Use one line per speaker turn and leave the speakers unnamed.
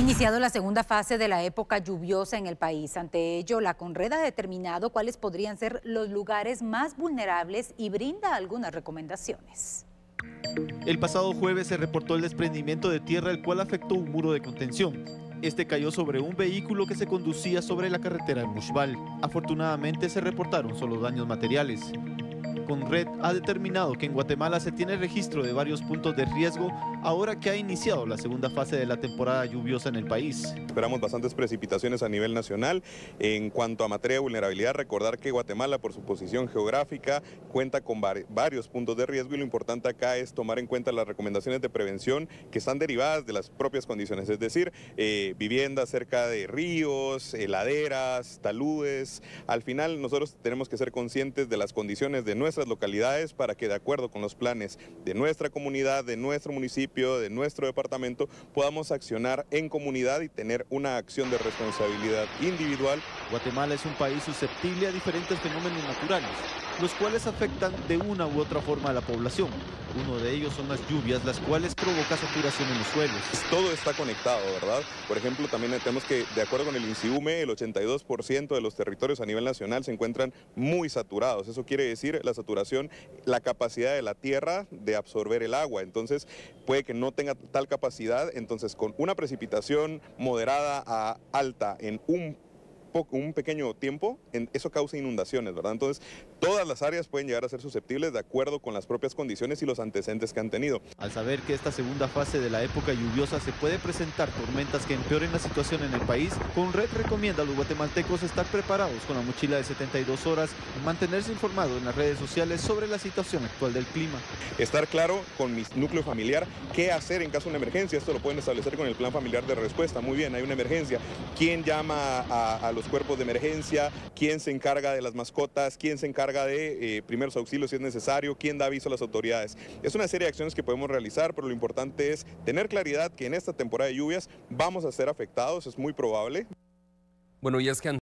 iniciado la segunda fase de la época lluviosa en el país. Ante ello, la Conred ha determinado cuáles podrían ser los lugares más vulnerables y brinda algunas recomendaciones.
El pasado jueves se reportó el desprendimiento de tierra, el cual afectó un muro de contención. Este cayó sobre un vehículo que se conducía sobre la carretera de Mushbal. Afortunadamente se reportaron solo daños materiales. Conred ha determinado que en Guatemala se tiene registro de varios puntos de riesgo ahora que ha iniciado la segunda fase de la temporada lluviosa en el país.
Esperamos bastantes precipitaciones a nivel nacional. En cuanto a materia de vulnerabilidad, recordar que Guatemala, por su posición geográfica, cuenta con varios puntos de riesgo y lo importante acá es tomar en cuenta las recomendaciones de prevención que están derivadas de las propias condiciones, es decir, viviendas cerca de ríos, laderas, taludes. Al final nosotros tenemos que ser conscientes de las condiciones de nuestras localidades para que de acuerdo con los planes de nuestra comunidad, de nuestro municipio, de nuestro departamento, podamos accionar en comunidad y tener una acción de responsabilidad individual.
Guatemala es un país susceptible a diferentes fenómenos naturales, los cuales afectan de una u otra forma a la población. Uno de ellos son las lluvias, las cuales provocan saturación en los suelos.
Todo está conectado, ¿verdad? Por ejemplo, también tenemos que, de acuerdo con el INSIUME, el 82% de los territorios a nivel nacional se encuentran muy saturados. Eso quiere decir la saturación, la capacidad de la tierra de absorber el agua. Entonces, puede que no tenga tal capacidad. Entonces, con una precipitación moderada a alta en un pequeño tiempo, eso causa inundaciones, ¿verdad? Entonces, todas las áreas pueden llegar a ser susceptibles de acuerdo con las propias condiciones y los antecedentes que han tenido.
Al saber que esta segunda fase de la época lluviosa se puede presentar tormentas que empeoren la situación en el país, Conred recomienda a los guatemaltecos estar preparados con la mochila de 72 horas y mantenerse informados en las redes sociales sobre la situación actual del clima.
Estar claro con mi núcleo familiar qué hacer en caso de una emergencia. Esto lo pueden establecer con el plan familiar de respuesta. Muy bien, hay una emergencia. ¿Quién llama a los cuerpos de emergencia? ¿Quién se encarga de las mascotas? ¿Quién se encarga de primeros auxilios si es necesario? ¿Quién da aviso a las autoridades? Es una serie de acciones que podemos realizar, pero lo importante es tener claridad que en esta temporada de lluvias vamos a ser afectados, es muy probable.
Bueno, y es que